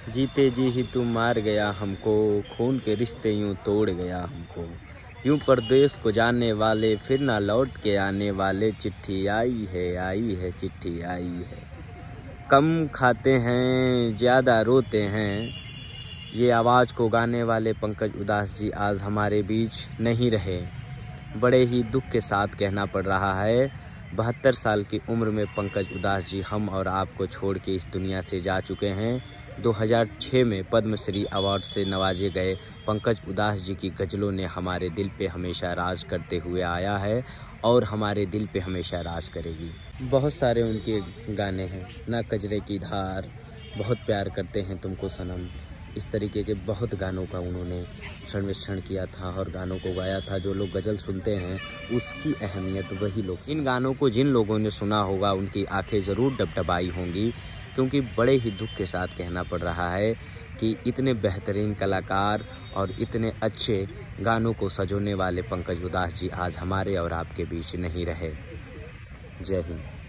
जीते जी ही तू मार गया हमको, खून के रिश्ते यूं तोड़ गया हमको। यूं परदेश को जाने वाले, फिर ना लौट के आने वाले। चिट्ठी आई है चिट्ठी आई है। कम खाते हैं ज़्यादा रोते हैं। ये आवाज़ को गाने वाले पंकज उदास जी आज हमारे बीच नहीं रहे। बड़े ही दुख के साथ कहना पड़ रहा है, 72 साल की उम्र में पंकज उदास जी हम और आपको छोड़ के इस दुनिया से जा चुके हैं। 2006 में पद्मश्री अवार्ड से नवाजे गए पंकज उदास जी की गज़लों ने हमारे दिल पे हमेशा राज करते हुए आया है और हमारे दिल पे हमेशा राज करेगी। बहुत सारे उनके गाने हैं, ना कजरे की धार, बहुत प्यार करते हैं तुमको सनम, इस तरीके के बहुत गानों का उन्होंने सर्वेक्षण किया था और गानों को गाया था। जो लोग गज़ल सुनते हैं उसकी अहमियत वही लोग, इन गानों को जिन लोगों ने सुना होगा उनकी आंखें ज़रूर डबडबाई होंगी, क्योंकि बड़े ही दुख के साथ कहना पड़ रहा है कि इतने बेहतरीन कलाकार और इतने अच्छे गानों को सजोने वाले पंकज उदास जी आज हमारे और आपके बीच नहीं रहे। जय हिंद।